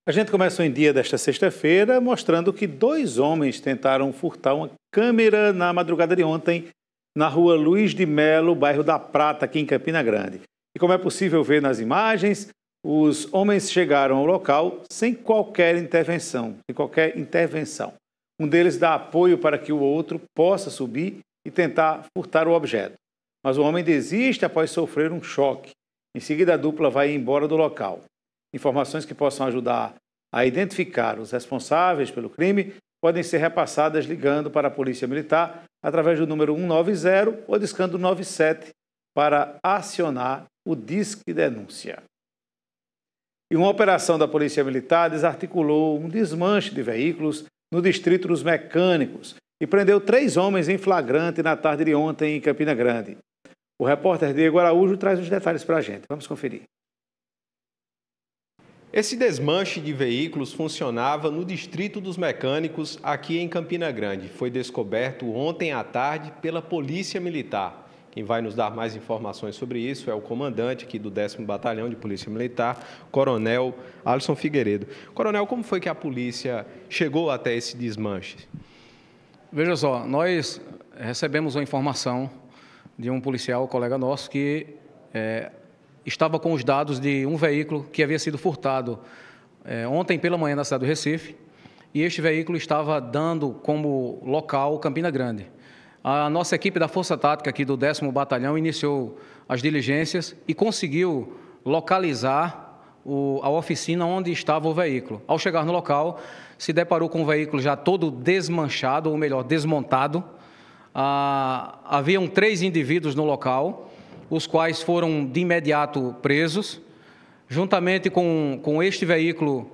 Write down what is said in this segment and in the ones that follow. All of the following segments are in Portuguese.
A gente começa em dia desta sexta-feira mostrando que dois homens tentaram furtar uma câmera na madrugada de ontem na rua Luiz de Melo, bairro da Prata, aqui em Campina Grande. E como é possível ver nas imagens, os homens chegaram ao local sem qualquer intervenção. Um deles dá apoio para que o outro possa subir e tentar furtar o objeto. Mas o homem desiste após sofrer um choque. Em seguida, a dupla vai embora do local. Informações que possam ajudar a identificar os responsáveis pelo crime podem ser repassadas ligando para a Polícia Militar através do número 190 ou discando 97 para acionar o Disque Denúncia. E uma operação da Polícia Militar desarticulou um desmanche de veículos no Distrito dos Mecânicos e prendeu 3 homens em flagrante na tarde de ontem em Campina Grande. O repórter Diego Araújo traz os detalhes para a gente. Vamos conferir. Esse desmanche de veículos funcionava no Distrito dos Mecânicos, aqui em Campina Grande. Foi descoberto ontem à tarde pela Polícia Militar. Quem vai nos dar mais informações sobre isso é o comandante aqui do 10º Batalhão de Polícia Militar, Coronel Alisson Figueiredo. Coronel, como foi que a polícia chegou até esse desmanche? Veja só, nós recebemos uma informação de um policial, colega nosso, que estava com os dados de um veículo que havia sido furtado ontem pela manhã na cidade do Recife, e este veículo estava dando como local Campina Grande. A nossa equipe da Força Tática aqui do 10º Batalhão iniciou as diligências e conseguiu localizar a oficina onde estava o veículo. Ao chegar no local, se deparou com o veículo já todo desmanchado, ou melhor, desmontado. Haviam 3 indivíduos no local, os quais foram de imediato presos. Juntamente com este veículo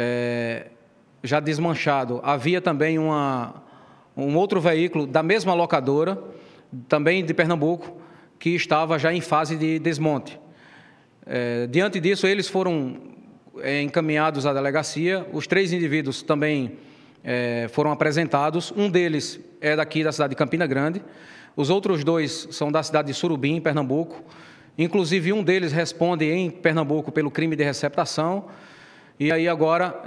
já desmanchado, havia também um outro veículo da mesma locadora, também de Pernambuco, que estava já em fase de desmonte. Diante disso, eles foram encaminhados à delegacia. Os 3 indivíduos também foram apresentados. Um deles é daqui da cidade de Campina Grande. Os outros 2 são da cidade de Surubim, em Pernambuco. Inclusive, um deles responde em Pernambuco pelo crime de receptação. E aí agora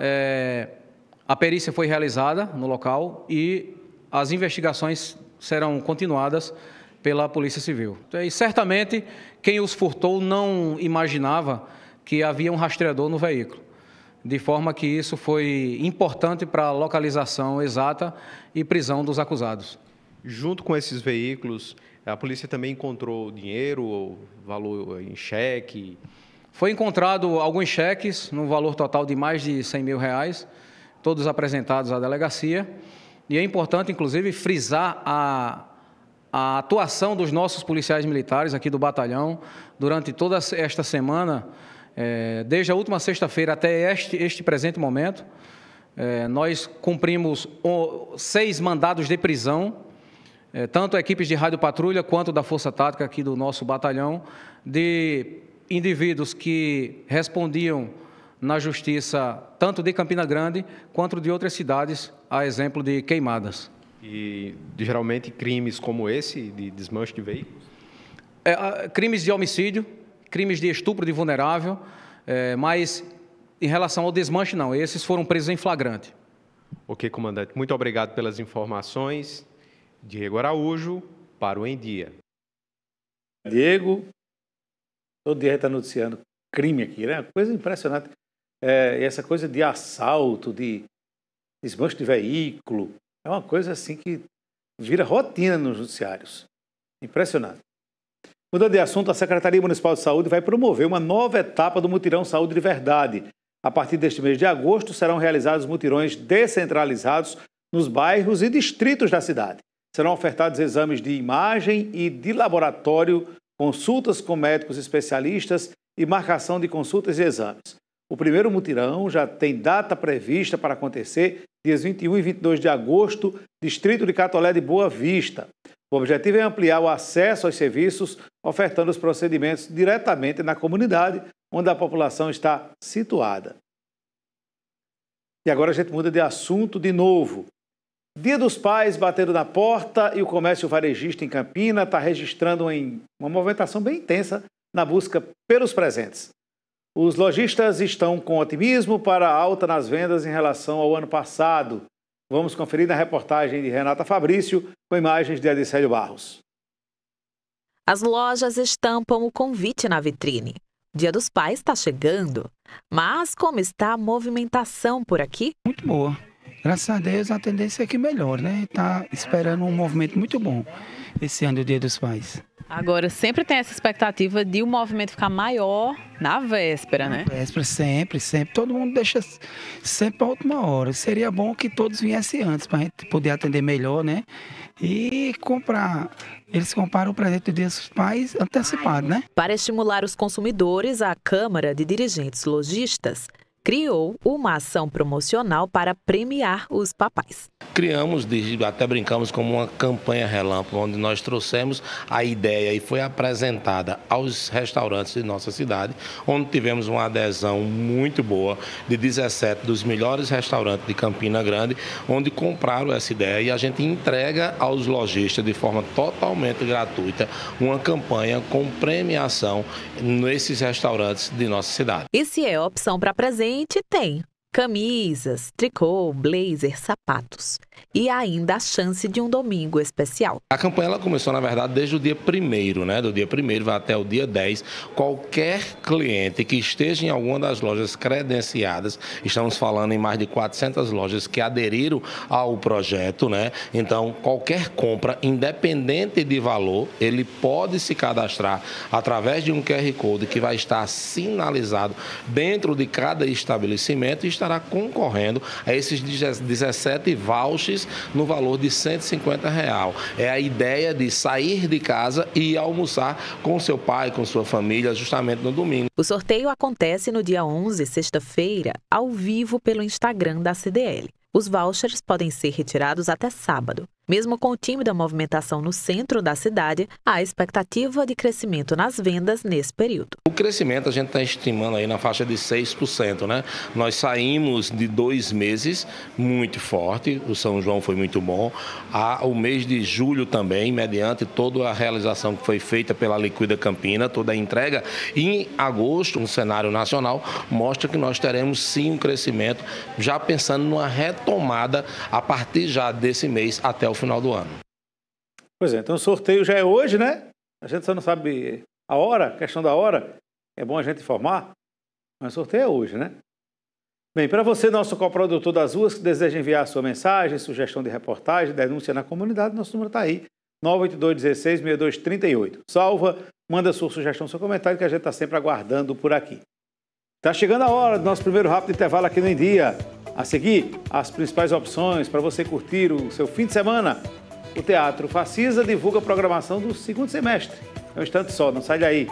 a perícia foi realizada no local e as investigações serão continuadas pela Polícia Civil. E certamente quem os furtou não imaginava que havia um rastreador no veículo, de forma que isso foi importante para a localização exata e prisão dos acusados. Junto com esses veículos, a polícia também encontrou dinheiro, valor em cheque? Foi encontrado alguns cheques, no valor total de mais de R$100 mil, todos apresentados à delegacia. E é importante, inclusive, frisar a atuação dos nossos policiais militares aqui do batalhão durante toda esta semana, desde a última sexta-feira até este presente momento. Nós cumprimos 6 mandados de prisão, tanto equipes de radiopatrulha quanto da Força Tática aqui do nosso batalhão, de indivíduos que respondiam na justiça tanto de Campina Grande quanto de outras cidades, a exemplo de Queimadas. E geralmente crimes como esse, de desmanche de veículos? Crimes de homicídio, crimes de estupro de vulnerável, mas em relação ao desmanche não, esses foram presos em flagrante. Ok, comandante. Muito obrigado pelas informações. Diego Araújo, para o Em Dia. Diego, todo dia está noticiando crime aqui, né? Coisa impressionante. Essa coisa de assalto, de desmanche de veículo, é uma coisa assim que vira rotina nos noticiários. Impressionante. Mudando de assunto, a Secretaria Municipal de Saúde vai promover uma nova etapa do Mutirão Saúde de Verdade. A partir deste mês de agosto, serão realizados mutirões descentralizados nos bairros e distritos da cidade. Serão ofertados exames de imagem e de laboratório, consultas com médicos especialistas e marcação de consultas e exames. O primeiro mutirão já tem data prevista para acontecer dias 21 e 22 de agosto, distrito de Catolé de Boa Vista. O objetivo é ampliar o acesso aos serviços, ofertando os procedimentos diretamente na comunidade onde a população está situada. E agora a gente muda de assunto de novo. Dia dos Pais batendo na porta e o comércio varejista em Campina está registrando uma movimentação bem intensa na busca pelos presentes. Os lojistas estão com otimismo para a alta nas vendas em relação ao ano passado. Vamos conferir na reportagem de Renata Fabrício, com imagens de Adicélio Barros. As lojas estampam o convite na vitrine. Dia dos Pais está chegando. Mas como está a movimentação por aqui? Muito boa. Graças a Deus a tendência é que melhore, né? Está esperando um movimento muito bom esse ano do Dia dos Pais. Agora, sempre tem essa expectativa de o movimento ficar maior na véspera, né? Na véspera, sempre. Todo mundo deixa sempre para a última hora. Seria bom que todos viessem antes, para a gente poder atender melhor, né? E comprar. Eles compraram o presente do Dia dos Pais antecipado, né? Para estimular os consumidores, a Câmara de Dirigentes Lojistas criou uma ação promocional para premiar os papais. Criamos, até brincamos como uma campanha relâmpago, onde nós trouxemos a ideia e foi apresentada aos restaurantes de nossa cidade, onde tivemos uma adesão muito boa de 17 dos melhores restaurantes de Campina Grande, onde compraram essa ideia e a gente entrega aos lojistas de forma totalmente gratuita uma campanha com premiação nesses restaurantes de nossa cidade. E se é opção para presente, tem camisas, tricô, blazer, sapatos e ainda a chance de um domingo especial. A campanha ela começou, na verdade, desde o dia 1º, né? Do dia 1º vai até o dia 10. Qualquer cliente que esteja em alguma das lojas credenciadas, estamos falando em mais de 400 lojas que aderiram ao projeto, né? Então, qualquer compra, independente de valor, ele pode se cadastrar através de um QR Code que vai estar sinalizado dentro de cada estabelecimento e estará concorrendo a esses 17 vouchers no valor de R$ 150. É a ideia de sair de casa e ir almoçar com seu pai, com sua família, justamente no domingo. O sorteio acontece no dia 11, sexta-feira, ao vivo pelo Instagram da CDL. Os vouchers podem ser retirados até sábado. Mesmo com o tímida movimentação no centro da cidade, há expectativa de crescimento nas vendas nesse período. O crescimento a gente está estimando aí na faixa de 6%, né? Nós saímos de 2 meses muito forte, o São João foi muito bom, o mês de julho também, mediante toda a realização que foi feita pela Liquida Campina, toda a entrega, e em agosto, no cenário nacional, mostra que nós teremos sim um crescimento, já pensando numa retomada a partir já desse mês até o final do ano. Pois é, então o sorteio já é hoje, né? A gente só não sabe a hora, questão da hora. É bom a gente informar, mas o sorteio é hoje, né? Bem, para você, nosso coprodutor das ruas, que deseja enviar sua mensagem, sugestão de reportagem, denúncia na comunidade, nosso número está aí, 98216-6238. Salva, manda sua sugestão, seu comentário, que a gente está sempre aguardando por aqui. Está chegando a hora do nosso primeiro rápido intervalo aqui no Em Dia. A seguir, as principais opções para você curtir o seu fim de semana. O Teatro Facisa divulga a programação do segundo semestre. É um instante só, não sai daí.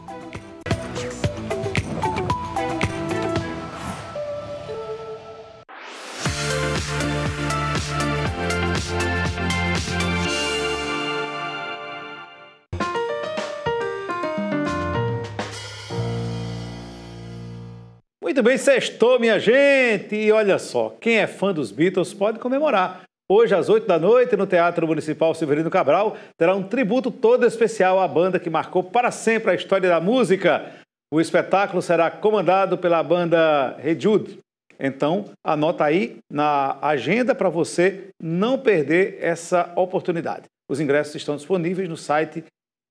Muito bem, sextou, minha gente! E olha só, quem é fã dos Beatles pode comemorar. Hoje, às 8 da noite, no Teatro Municipal Severino Cabral, terá um tributo todo especial à banda que marcou para sempre a história da música. O espetáculo será comandado pela banda Hey Jude. Então, anota aí na agenda para você não perder essa oportunidade. Os ingressos estão disponíveis no site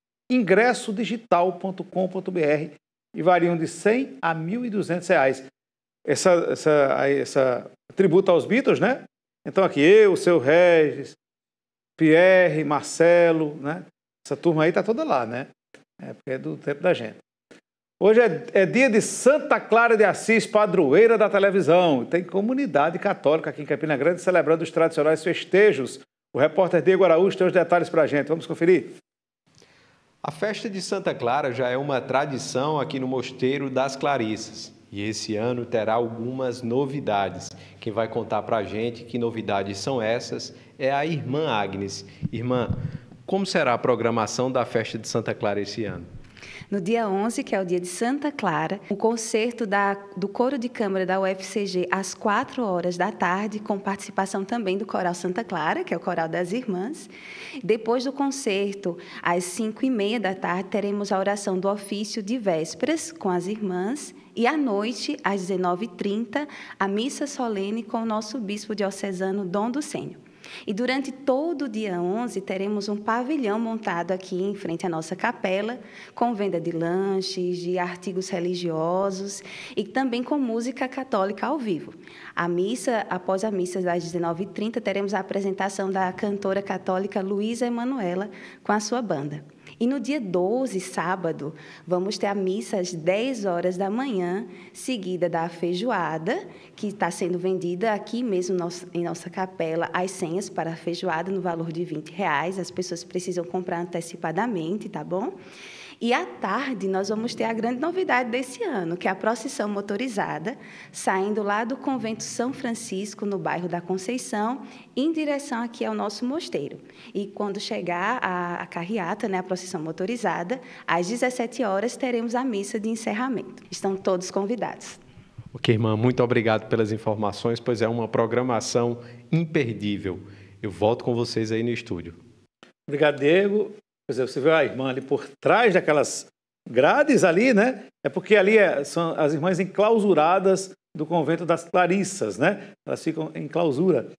ingressodigital.com.br e variam de R$100 a R$1.200. Essa tributo aos Beatles, né? Então aqui eu, o seu Regis, Pierre, Marcelo, né? Essa turma aí tá toda lá, né? É porque é do tempo da gente. Hoje é dia de Santa Clara de Assis, padroeira da televisão. Tem comunidade católica aqui em Campina Grande celebrando os tradicionais festejos. O repórter Diego Araújo tem os detalhes para a gente. Vamos conferir? A festa de Santa Clara já é uma tradição aqui no Mosteiro das Clarissas. E esse ano terá algumas novidades. Quem vai contar para a gente que novidades são essas é a irmã Agnes. Irmã, como será a programação da festa de Santa Clara esse ano? No dia 11, que é o dia de Santa Clara, o concerto do Coro de Câmara da UFCG às 16h, com participação também do Coral Santa Clara, que é o Coral das Irmãs. Depois do concerto, às 17h30, teremos a oração do ofício de vésperas com as irmãs E à noite, às 19h30, a missa solene com o nosso bispo diocesano Dom Ducênio. E durante todo o dia 11, teremos um pavilhão montado aqui em frente à nossa capela, com venda de lanches, de artigos religiosos e também com música católica ao vivo. Após a missa das 19h30, teremos a apresentação da cantora católica Luísa Emanuela com a sua banda. E no dia 12, sábado, vamos ter a missa às 10 horas da manhã, seguida da feijoada, que está sendo vendida aqui mesmo em nossa capela, as senhas para a feijoada no valor de R$20. As pessoas precisam comprar antecipadamente, tá bom? E à tarde nós vamos ter a grande novidade desse ano, que é a procissão motorizada, saindo lá do Convento São Francisco, no bairro da Conceição, em direção aqui ao nosso mosteiro. E quando chegar a carreata, né, a procissão motorizada, às 17 horas teremos a missa de encerramento. Estão todos convidados. Ok, irmã, muito obrigado pelas informações, pois é uma programação imperdível. Eu volto com vocês aí no estúdio. Obrigado, Diego. Pois é, você viu a irmã ali por trás daquelas grades ali, né? É porque ali são as irmãs enclausuradas do convento das Clarissas, né? Elas ficam em clausura.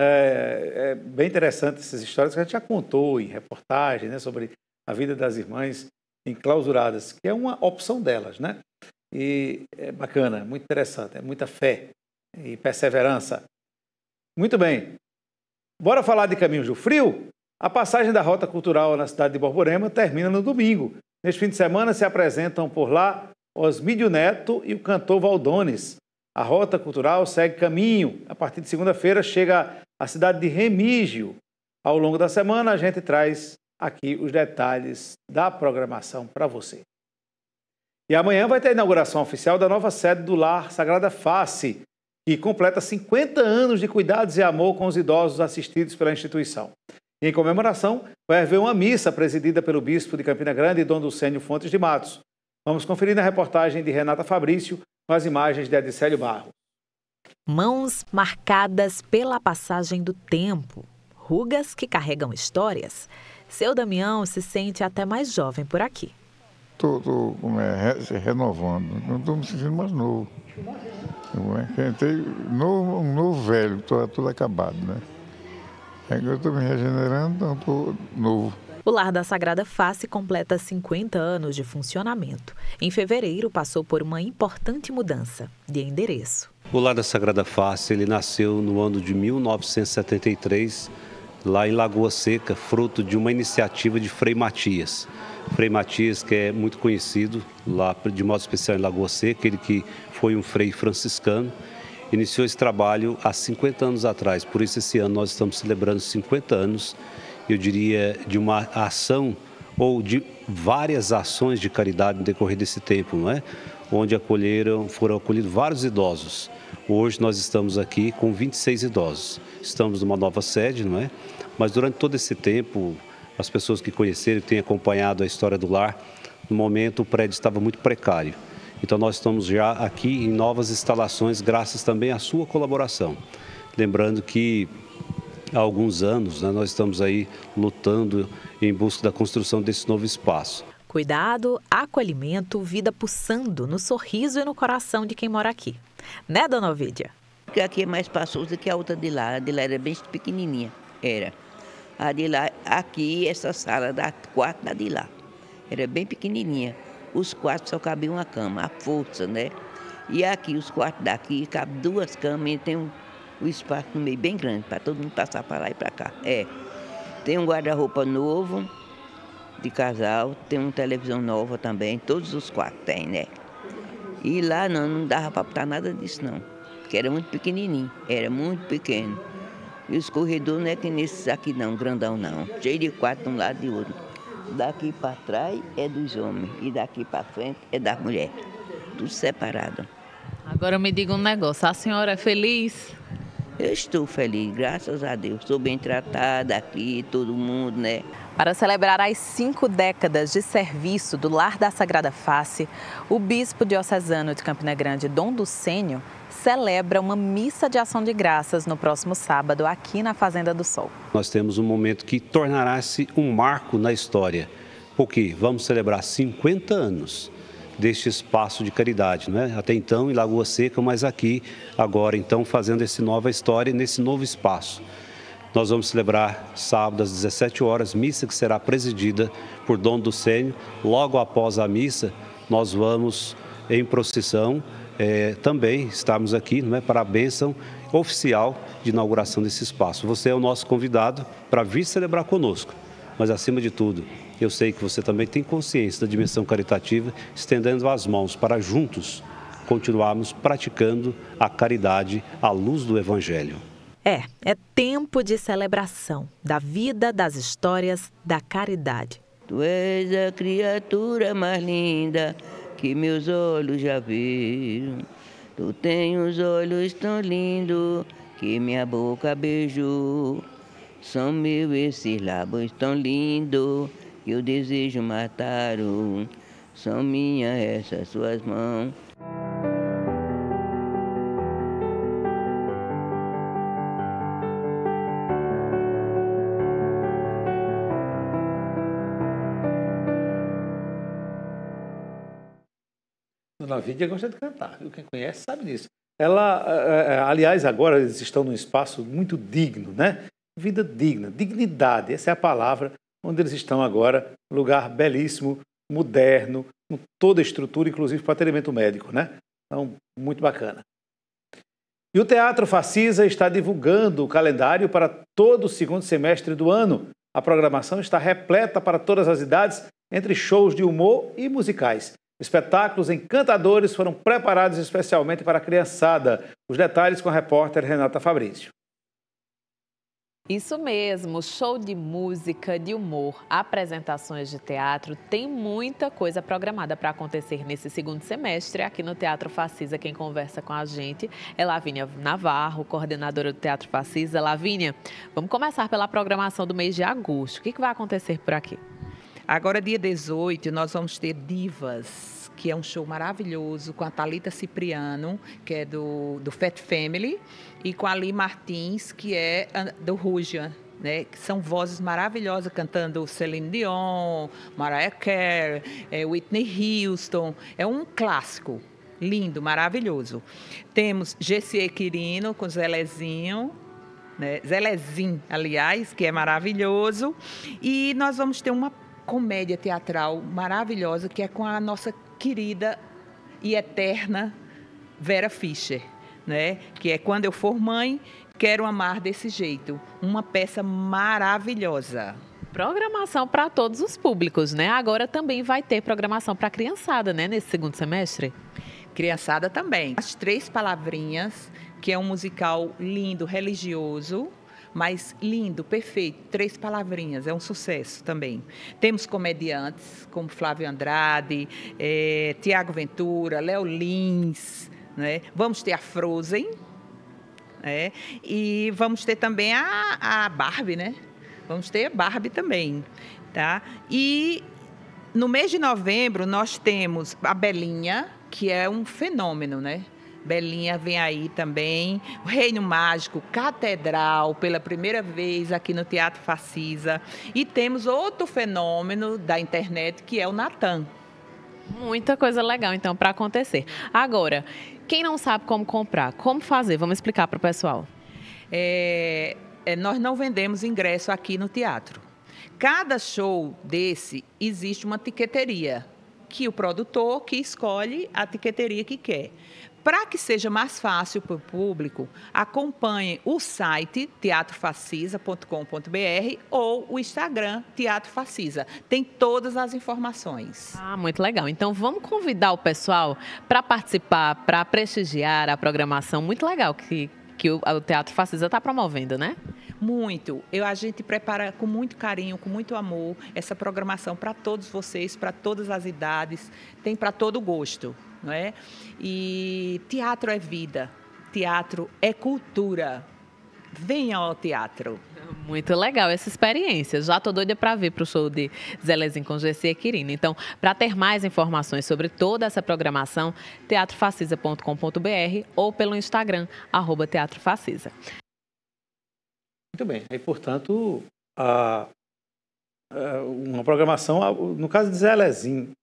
É bem interessante essas histórias que a gente já contou em reportagem, né? Sobre a vida das irmãs enclausuradas, que é uma opção delas, né? E é bacana, muito interessante, é muita fé e perseverança. Muito bem. Bora falar de Caminhos do Frio? A passagem da Rota Cultural na cidade de Borborema termina no domingo. Neste fim de semana se apresentam por lá Osmídio Neto e o cantor Valdones. A Rota Cultural segue caminho. A partir de segunda-feira chega à cidade de Remígio. Ao longo da semana a gente traz aqui os detalhes da programação para você. E amanhã vai ter a inauguração oficial da nova sede do Lar Sagrada Face, que completa 50 anos de cuidados e amor com os idosos assistidos pela instituição. E em comemoração, vai haver uma missa presidida pelo bispo de Campina Grande, Dom Ducênio Fontes de Matos. Vamos conferir na reportagem de Renata Fabrício com as imagens de Edicélio Barros. Mãos marcadas pela passagem do tempo, rugas que carregam histórias. Seu Damião se sente até mais jovem por aqui. Estou se renovando, não estou me sentindo mais novo. Entrei um novo velho, estou tudo acabado, né? Eu estou me regenerando, então estou novo. O Lar da Sagrada Face completa 50 anos de funcionamento. Em fevereiro, passou por uma importante mudança de endereço. O Lar da Sagrada Face ele nasceu no ano de 1973, lá em Lagoa Seca, fruto de uma iniciativa de Frei Matias. Frei Matias, que é muito conhecido lá, de modo especial em Lagoa Seca, ele que foi um frei franciscano, iniciou esse trabalho há 50 anos atrás. Por isso, esse ano nós estamos celebrando 50 anos, eu diria, de uma ação ou de várias ações de caridade no decorrer desse tempo, não é? Onde foram acolhidos vários idosos. Hoje nós estamos aqui com 26 idosos. Estamos numa nova sede, não é? Mas durante todo esse tempo, as pessoas que conheceram, que têm acompanhado a história do lar, no momento o prédio estava muito precário. Então nós estamos já aqui em novas instalações, graças também à sua colaboração. Lembrando que há alguns anos, né, nós estamos aí lutando em busca da construção desse novo espaço. Cuidado, acolhimento, vida pulsando no sorriso e no coração de quem mora aqui. Né, dona Ovídia? Porque aqui é mais espaçoso que a outra de lá. A de lá era bem pequenininha, era. A de lá, aqui, essa sala da quarto da de lá, era bem pequenininha. Os quartos só cabiam uma cama, a força, né? E aqui, os quartos daqui, cabe 2 camas e tem um espaço no meio bem grande, para todo mundo passar para lá e para cá. Tem um guarda-roupa novo, de casal, tem uma televisão nova também, todos os quartos tem, né? E lá não dava para botar nada disso, não, porque era muito pequenininho, era muito pequeno. E os corredores não é que nesses aqui não, grandão não, cheio de quarto de um lado e do outro. Daqui para trás é dos homens e daqui para frente é das mulheres. Tudo separado. Agora me diga um negócio, a senhora é feliz? Eu estou feliz, graças a Deus. Estou bem tratada aqui, todo mundo, né? Para celebrar as 5 décadas de serviço do Lar da Sagrada Face, o bispo diocesano de Campina Grande, Dom Ducênio, celebra uma missa de ação de graças no próximo sábado aqui na Fazenda do Sol. Nós temos um momento que tornará-se um marco na história, porque vamos celebrar 50 anos deste espaço de caridade, né? Até então em Lagoa Seca, mas aqui agora então fazendo essa nova história nesse novo espaço. Nós vamos celebrar sábado às 17 horas, missa que será presidida por Dom Ducênio. Logo após a missa, nós vamos em procissão também estarmos aqui, não é, para a bênção oficial de inauguração desse espaço. Você é o nosso convidado para vir celebrar conosco, mas acima de tudo, eu sei que você também tem consciência da dimensão caritativa, estendendo as mãos para juntos continuarmos praticando a caridade à luz do Evangelho. É tempo de celebração da vida, das histórias, da caridade. Tu és a criatura mais linda que meus olhos já viram. Tu tens os olhos tão lindos que minha boca beijou. São meus esses lábios tão lindos que eu desejo matar. São minhas essas suas mãos. Dona Vídia gosta de cantar, viu? Quem conhece sabe disso. Ela, aliás, agora eles estão num espaço muito digno, né? Vida digna, dignidade, essa é a palavra, onde eles estão agora, lugar belíssimo, moderno, com toda a estrutura, inclusive para atendimento médico, né? Então, muito bacana. E o Teatro Facisa está divulgando o calendário para todo o segundo semestre do ano. A programação está repleta para todas as idades, entre shows de humor e musicais. Espetáculos encantadores foram preparados especialmente para a criançada. Os detalhes com a repórter Renata Fabrício. Isso mesmo, show de música, de humor, apresentações de teatro, tem muita coisa programada para acontecer nesse segundo semestre aqui no Teatro Facisa. Quem conversa com a gente é Lavínia Navarro, coordenadora do Teatro Facisa. Lavínia, vamos começar pela programação do mês de agosto. O que vai acontecer por aqui? Agora, dia 18, nós vamos ter Divas, que é um show maravilhoso, com a Thalita Cipriano, que é do Fat Family, e com a Ali Martins, que é do Ruja, né? Que são vozes maravilhosas, cantando Celine Dion, Mariah Carey, Whitney Houston. É um clássico, lindo, maravilhoso. Temos Gessie Quirino com Zelezinho, né? Zelezinho, aliás, que é maravilhoso. E nós vamos ter uma comédia teatral maravilhosa, que é com a nossa querida e eterna Vera Fischer, né? Que é Quando Eu For Mãe, Quero Amar Desse Jeito. Uma peça maravilhosa. Programação para todos os públicos, né? Agora também vai ter programação para a criançada, né? Nesse segundo semestre. Criançada também. As Três Palavrinhas, que é um musical lindo, religioso, mas lindo, perfeito, 3 palavrinhas, é um sucesso também. Temos comediantes como Flávio Andrade, Tiago Ventura, Léo Lins, né? Vamos ter a Frozen, né? E vamos ter também a Barbie, né? Vamos ter a Barbie também, tá? E no mês de novembro nós temos a Belinha, que é um fenômeno, né? Belinha vem aí também, o Reino Mágico, Catedral, pela primeira vez aqui no Teatro Facisa. E temos outro fenômeno da internet, que é o Natan. Muita coisa legal, então, para acontecer. Agora, quem não sabe como comprar, como fazer? Vamos explicar para o pessoal. Nós não vendemos ingresso aqui no teatro. Cada show desse existe uma tiqueteria, que o produtor que escolhe a tiqueteria que quer. Para que seja mais fácil para o público, acompanhe o site teatrofacisa.com.br ou o Instagram Teatro Facisa. Tem todas as informações. Muito legal. Então, vamos convidar o pessoal para participar, para prestigiar a programação muito legal que o Teatro Facisa está promovendo, né? Muito. A gente prepara com muito carinho, com muito amor, essa programação para todos vocês, para todas as idades, tem para todo gosto, não é? E teatro é vida, teatro é cultura. Venha ao teatro. Muito legal essa experiência. Já estou doida para ver para o show de Zelezinho com Gessie Quirino. Então, para ter mais informações sobre toda essa programação, teatrofacisa.com.br ou pelo Instagram, @teatrofacisa. Muito bem. Aí, portanto, uma programação, no caso de Zelezinho,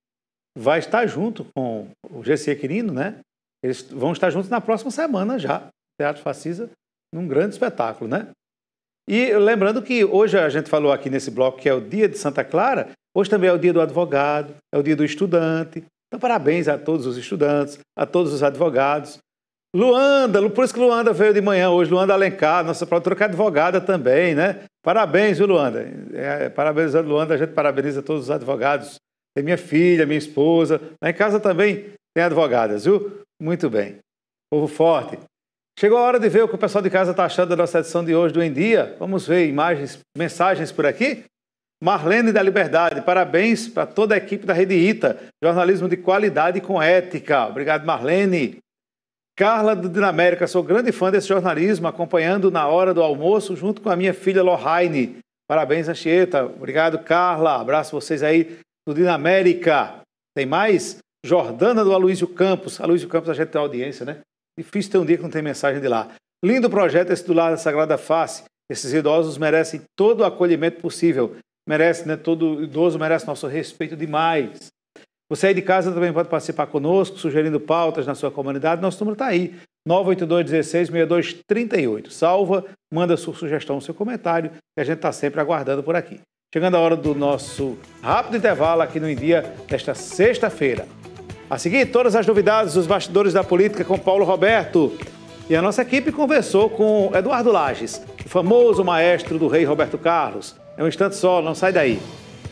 vai estar junto com o Gessi Quirino, né? Eles vão estar juntos na próxima semana já, Teatro Facisa, num grande espetáculo, né? E lembrando que hoje a gente falou aqui nesse bloco que é o dia de Santa Clara, hoje também é o dia do advogado, é o dia do estudante. Então, parabéns a todos os estudantes, a todos os advogados. Luanda, por isso que Luanda veio de manhã hoje, Luanda Alencar, nossa produtora que é advogada também, né? Parabéns, viu, Luanda? Parabenizando Luanda, a gente parabeniza todos os advogados. Tem minha filha, minha esposa, lá em casa também tem advogadas, viu? Muito bem. Povo forte. Chegou a hora de ver o que o pessoal de casa está achando da nossa edição de hoje do Em Dia. Vamos ver imagens, mensagens por aqui? Marlene da Liberdade, parabéns para toda a equipe da Rede ITA, jornalismo de qualidade com ética. Obrigado, Marlene. Carla do Dinamérica, sou grande fã desse jornalismo, acompanhando na hora do almoço junto com a minha filha Lohane. Parabéns, Anchieta. Obrigado, Carla. Abraço vocês aí do Dinamérica. Tem mais? Jordana do Aloysio Campos. Aloysio Campos, a gente tem audiência, né? Difícil ter um dia que não tem mensagem de lá. Lindo projeto esse do Lar da Sagrada Face. Esses idosos merecem todo o acolhimento possível. Merece, né? Todo idoso merece nosso respeito demais. Você aí de casa também pode participar conosco, sugerindo pautas na sua comunidade. Nosso número está aí, 982-16-6238. Salva, manda sua sugestão, seu comentário, que a gente está sempre aguardando por aqui. Chegando a hora do nosso rápido intervalo aqui no Em Dia, desta sexta-feira. A seguir, todas as novidades dos bastidores da política com Paulo Roberto. E a nossa equipe conversou com Eduardo Lages, o famoso maestro do rei Roberto Carlos. É um instante só, não sai daí.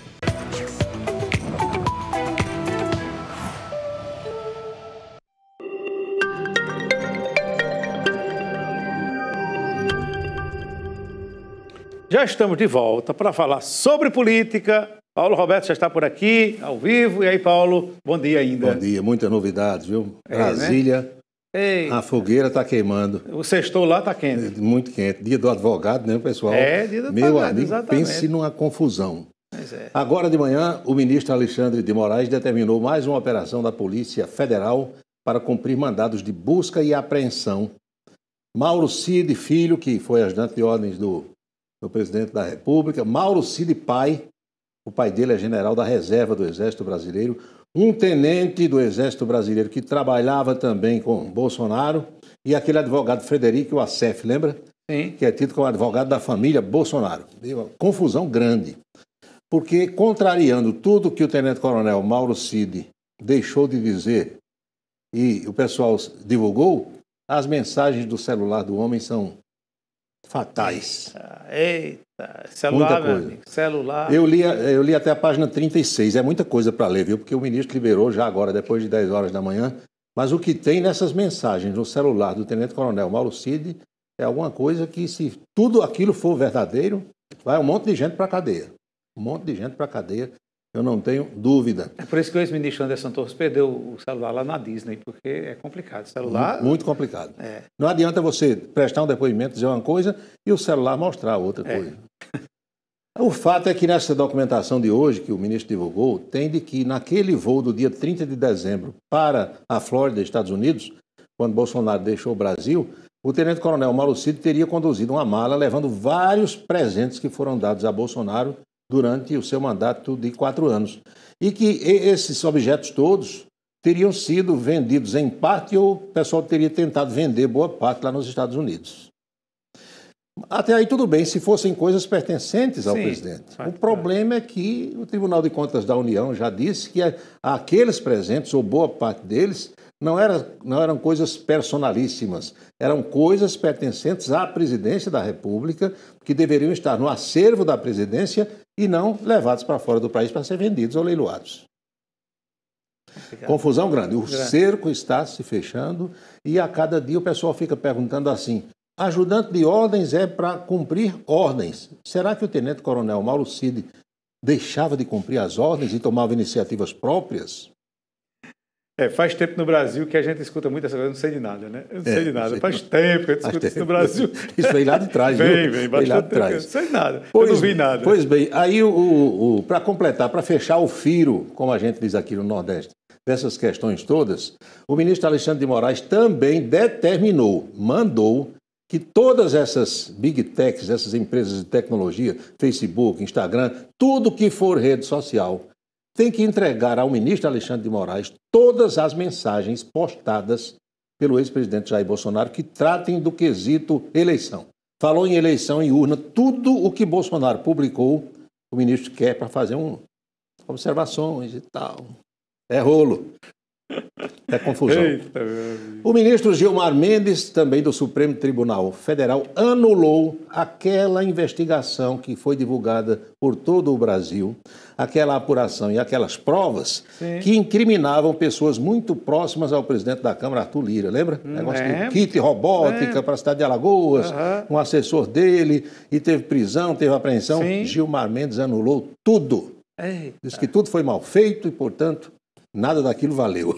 Já estamos de volta para falar sobre política. Paulo Roberto já está por aqui, ao vivo. E aí, Paulo, bom dia ainda. Bom dia, muitas novidades, viu? Brasília, né? A fogueira está queimando. O sextou lá está quente. Muito quente. Dia do advogado, né, pessoal? Dia do advogado, meu amigo, exatamente. pense numa confusão. Agora de manhã, o ministro Alexandre de Moraes determinou mais uma operação da Polícia Federal para cumprir mandados de busca e apreensão. Mauro Cid Filho, que foi ajudante de ordens do presidente da República, Mauro Cid pai, o pai dele é general da reserva do Exército Brasileiro, um tenente do Exército Brasileiro que trabalhava também com Bolsonaro, e aquele advogado Frederico Assef, lembra? Sim. Que é tido como advogado da família Bolsonaro. Confusão grande, porque contrariando tudo que o tenente-coronel Mauro Cid deixou de dizer e o pessoal divulgou, as mensagens do celular do homem são fatais. Eita, celular, meu amigo, celular. Eu li até a página 36, é muita coisa para ler, viu? Porque o ministro liberou já agora, depois de 10 horas da manhã, mas o que tem nessas mensagens no celular do tenente-coronel Mauro Cid é alguma coisa que, se tudo aquilo for verdadeiro, vai um monte de gente para a cadeia. Um monte de gente para a cadeia, eu não tenho dúvida. É por isso que o ex-ministro Anderson Torres perdeu o celular lá na Disney, porque é complicado. O celular... Muito complicado. Não adianta você prestar um depoimento, dizer uma coisa e o celular mostrar outra coisa. O fato é que nessa documentação de hoje, que o ministro divulgou, tem de que naquele voo do dia 30 de dezembro para a Flórida, Estados Unidos, quando Bolsonaro deixou o Brasil, o tenente-coronel Mauro Cid teria conduzido uma mala levando vários presentes que foram dados a Bolsonaro durante o seu mandato de 4 anos. E que esses objetos todos teriam sido vendidos em parte ou o pessoal teria tentado vender boa parte lá nos Estados Unidos. Até aí tudo bem, se fossem coisas pertencentes ao presidente. O problema é que o Tribunal de Contas da União já disse que aqueles presentes, ou boa parte deles, não eram coisas personalíssimas, eram coisas pertencentes à presidência da República, que deveriam estar no acervo da presidência e não levados para fora do país para ser vendidos ou leiloados. Confusão grande. O cerco está se fechando e a cada dia o pessoal fica perguntando assim: ajudante de ordens é para cumprir ordens. Será que o tenente-coronel Mauro Cid deixava de cumprir as ordens e tomava iniciativas próprias? Faz tempo no Brasil que a gente escuta muito essa coisa, eu não sei de nada, né? Eu não sei de nada. Faz tempo que a gente escuta isso no Brasil. Isso veio lá de trás, viu? Vem bastante tempo. Eu não sei de nada. Eu não vi nada. Pois bem, aí para completar, para fechar o firo, como a gente diz aqui no Nordeste, dessas questões todas, o ministro Alexandre de Moraes também mandou que todas essas big techs, essas empresas de tecnologia, Facebook, Instagram, tudo que for rede social, tem que entregar ao ministro Alexandre de Moraes todas as mensagens postadas pelo ex-presidente Jair Bolsonaro que tratem do quesito eleição. Falou em eleição e urna, tudo o que Bolsonaro publicou, o ministro quer para fazer observações e tal. É rolo. É confusão. Eita, o ministro Gilmar Mendes, também do Supremo Tribunal Federal, anulou aquela investigação que foi divulgada por todo o Brasil, aquela apuração e aquelas provas que incriminavam pessoas muito próximas ao presidente da Câmara, Arthur Lira. Lembra? Negócio de kit robótica para a cidade de Alagoas, um assessor dele, e teve prisão, teve apreensão. Gilmar Mendes anulou tudo. Disse que tudo foi mal feito e, portanto, nada daquilo valeu.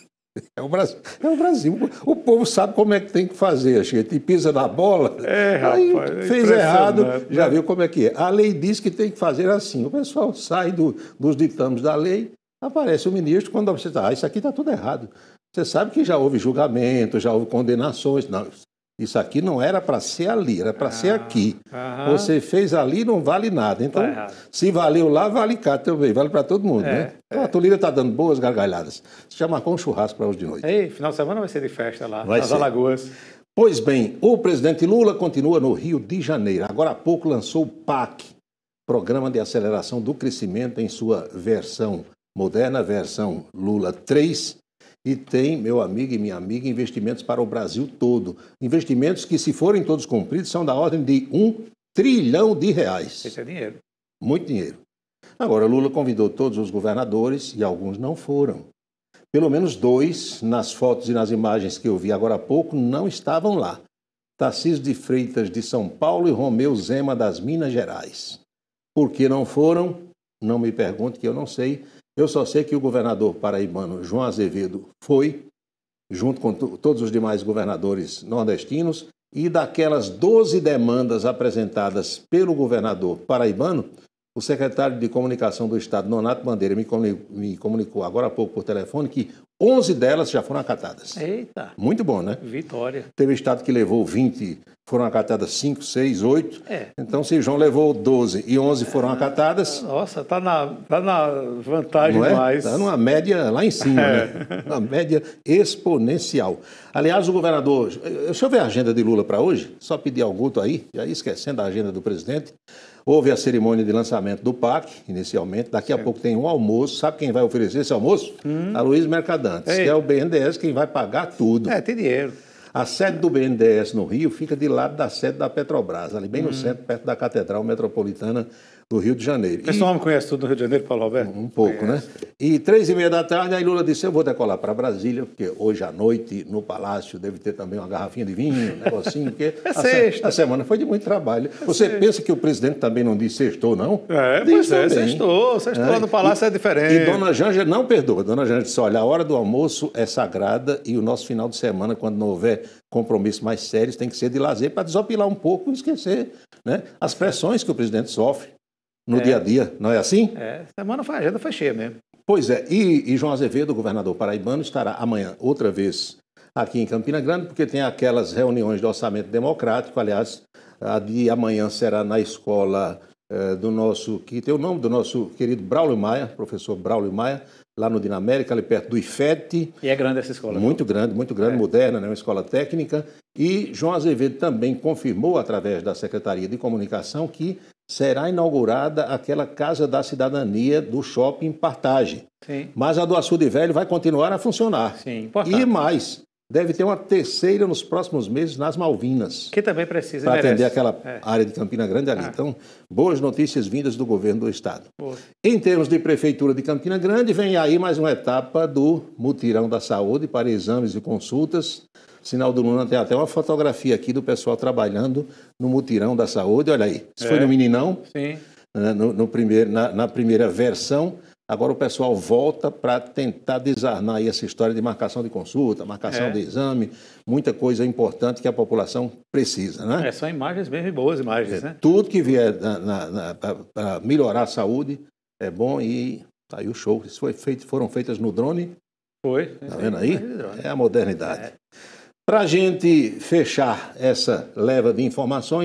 É o Brasil. O povo sabe como é que tem que fazer, gente. E pisa na bola, aí rapaz, fez errado, já viu como é que é. A lei diz que tem que fazer assim. O pessoal sai dos ditames da lei, aparece o ministro, quando você está, isso aqui está tudo errado. Você sabe que já houve julgamento, já houve condenações. Não, isso aqui não era para ser ali, era para ser aqui. Você fez ali, não vale nada. Então, se valeu lá, vale cá também, vale para todo mundo, né? Então, a Arthur Lira está dando boas gargalhadas. Você já marcou um churrasco para hoje de noite. Final de semana vai ser de festa lá, nas Alagoas. Pois bem, o presidente Lula continua no Rio de Janeiro. Agora há pouco lançou o PAC, Programa de Aceleração do Crescimento, em sua versão moderna, versão Lula 3, e tem, meu amigo e minha amiga, investimentos para o Brasil todo. Investimentos que, se forem todos cumpridos, são da ordem de R$1 trilhão. Isso é dinheiro. Muito dinheiro. Agora, Lula convidou todos os governadores e alguns não foram. Pelo menos 2, nas fotos e nas imagens que eu vi agora há pouco, não estavam lá. Tarcísio de Freitas, de São Paulo, e Romeu Zema, das Minas Gerais. Por que não foram? Não me pergunte, que eu não sei. Eu só sei que o governador paraibano João Azevedo foi, junto com todos os demais governadores nordestinos, e daquelas 12 demandas apresentadas pelo governador paraibano, o secretário de Comunicação do Estado, Nonato Bandeira, me comunicou agora há pouco por telefone que 11 delas já foram acatadas. Eita! Muito bom, né? Vitória. Teve estado que levou 20, foram acatadas 5, 6, 8. Então, se João levou 12 e 11 foram acatadas... Nossa, tá na vantagem demais. Está numa média lá em cima, né? Uma média exponencial. Aliás, o governador... Deixa eu ver a agenda de Lula para hoje. Só pedir ao Guto aí, já esquecendo a agenda do presidente. Houve a cerimônia de lançamento do PAC, inicialmente. Daqui a pouco tem um almoço. Sabe quem vai oferecer esse almoço? A Luiz Mercadantes, que é o BNDES quem vai pagar tudo. Tem dinheiro. A sede do BNDES no Rio fica de lado da sede da Petrobras, ali bem no centro, perto da Catedral Metropolitana do Rio de Janeiro. Esse homem conhece tudo no Rio de Janeiro, Paulo Roberto? Um pouco, né? E 3h30 da tarde, aí Lula disse, eu vou decolar para Brasília, porque hoje à noite, no Palácio, deve ter também uma garrafinha de vinho, um negocinho, porque a semana foi de muito trabalho. Você pensa que o presidente também não disse sextou, não? Sextou lá no Palácio é diferente. E Dona Janja não perdoa. Dona Janja disse, olha, a hora do almoço é sagrada e o nosso final de semana, quando não houver compromissos mais sérios, tem que ser de lazer para desopilar um pouco e esquecer, né, as pressões que o presidente sofre no dia a dia, não é assim? A agenda foi cheia mesmo. Pois é, e João Azevedo, o governador paraibano, estará amanhã outra vez aqui em Campina Grande, porque tem aquelas reuniões de orçamento democrático. Aliás, a de amanhã será na escola que tem o nome do nosso querido Braulio Maia, professor Braulio Maia, lá no Dinamérica, ali perto do IFET. E é grande essa escola. Muito grande, moderna, né? Uma escola técnica. E João Azevedo também confirmou, através da Secretaria de Comunicação, que será inaugurada aquela Casa da Cidadania do Shopping Partage. Mas a do Açude Velho vai continuar a funcionar. E mais, deve ter uma terceira nos próximos meses nas Malvinas. Que também precisa, para atender aquela área de Campina Grande ali. Então, boas notícias vindas do governo do Estado. Em termos de Prefeitura de Campina Grande, vem aí mais uma etapa do Mutirão da Saúde para exames e consultas. Sinal do Luna tem até uma fotografia aqui do pessoal trabalhando no Mutirão da Saúde. Olha aí, isso foi no Meninão, na primeira versão. Agora o pessoal volta para tentar desarmar aí essa história de marcação de consulta, marcação de exame, muita coisa importante que a população precisa, né? São imagens mesmo, boas imagens, né? Tudo que vier para melhorar a saúde é bom e tá aí o show. Isso foram feitas no drone. Tá vendo aí? É a modernidade. Para a gente fechar essa leva de informações,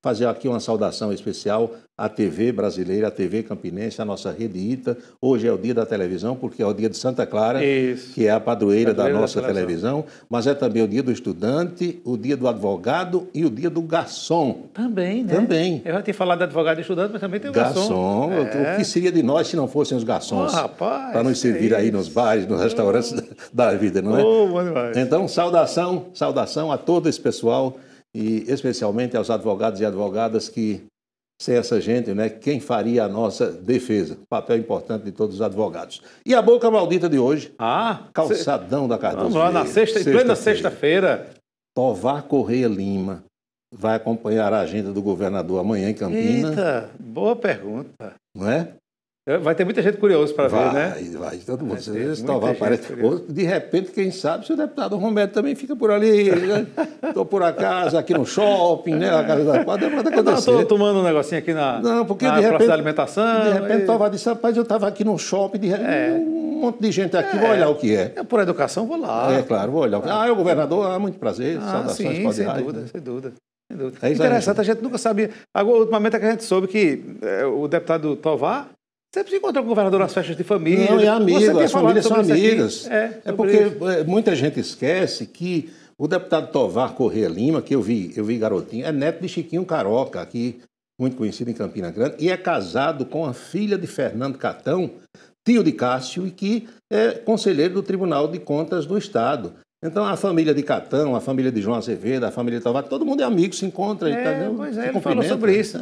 fazer aqui uma saudação especial à TV brasileira, à TV campinense, à nossa rede ITA. Hoje é o dia da televisão, porque é o dia de Santa Clara, que é a padroeira da nossa televisão, mas é também o dia do estudante, o dia do advogado e o dia do garçom. Também, né? Também. Eu já tinha falado de advogado e estudante, mas também tem o garçom. O que seria de nós se não fossem os garçons? Rapaz, para nos servir aí nos bares, nos restaurantes da vida, não é? Bom demais. Então, saudação a todo esse pessoal e especialmente aos advogados e advogadas que, sem essa gente, né, quem faria a nossa defesa? Papel importante de todos os advogados. E a boca maldita de hoje? Calçadão da Cardoso. Vamos lá, na plena sexta-feira. Tovar Correia Lima vai acompanhar a agenda do governador amanhã em Campinas. Eita, boa pergunta. Não é? Vai ter muita gente curiosa para ver, né? Vai, todo mundo. Tovar aparece. De repente, quem sabe, se o deputado Romero também fica por ali. Estou por acaso aqui no shopping, né? Pode acontecer. Não, estou tomando um negocinho aqui na praça da alimentação. De repente, Tovar disse, rapaz, eu estava aqui no shopping, de repente, um monte de gente aqui, vou olhar o que é. Por educação, vou lá. É claro, vou olhar o que é. É o governador, muito prazer, saudações sim, cordiais. sem dúvida. É interessante, a gente nunca sabia. Agora, ultimamente é que a gente soube que o deputado Tovar sempre se encontrou com o governador nas festas de família. Não, é amigo, as famílias são amigas. É porque muita gente esquece que o deputado Tovar Correia Lima, que eu vi garotinho, é neto de Chiquinho Caroca, aqui muito conhecido em Campina Grande, e é casado com a filha de Fernando Catão, tio de Cássio, e que é conselheiro do Tribunal de Contas do Estado. Então, a família de Catão, a família de João Azevedo, a família de Tovar, todo mundo é amigo, se encontra. Ele falou sobre isso.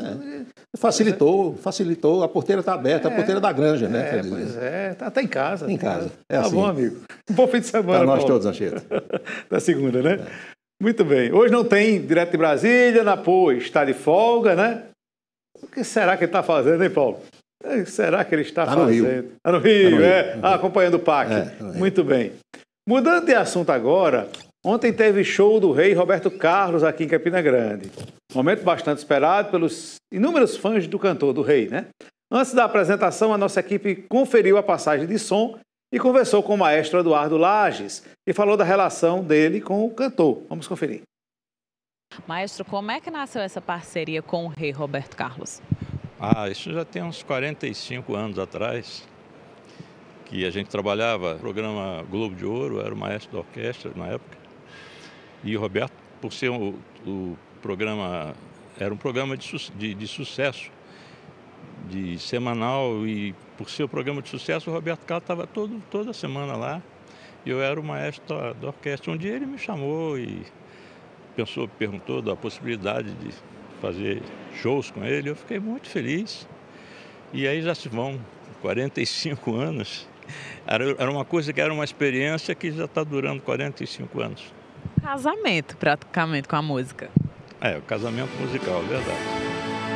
Facilitou, a porteira está aberta, a porteira da granja, né? Está em casa. Em casa. Tá assim. Bom, amigo. Bom fim de semana. Para nós todos, Anchieta. Da segunda, né? Muito bem. Hoje não tem direto de Brasília, está de folga, né? O que será que ele está fazendo, hein, Paulo? O que será que ele está fazendo? Está no Rio, acompanhando o PAC. Muito bem. Mudando de assunto agora, ontem teve show do rei Roberto Carlos aqui em Campina Grande. Momento bastante esperado pelos inúmeros fãs do cantor, do rei, né? Antes da apresentação, a nossa equipe conferiu a passagem de som e conversou com o maestro Eduardo Lages, que falou da relação dele com o cantor. Vamos conferir. Maestro, como é que nasceu essa parceria com o rei Roberto Carlos? Isso já tem uns 45 anos atrás, que a gente trabalhava no programa Globo de Ouro, era o maestro da orquestra na época. E o Roberto, por ser o programa, era um programa de sucesso, de semanal, e por ser o programa de sucesso, o Roberto Carlos estava toda semana lá. E eu era o maestro da orquestra. Um dia ele me chamou e perguntou da possibilidade de fazer shows com ele. Eu fiquei muito feliz. E aí já se vão 45 anos. Era uma coisa que era uma experiência que já está durando 45 anos. Casamento, praticamente, com a música. O casamento musical, é verdade.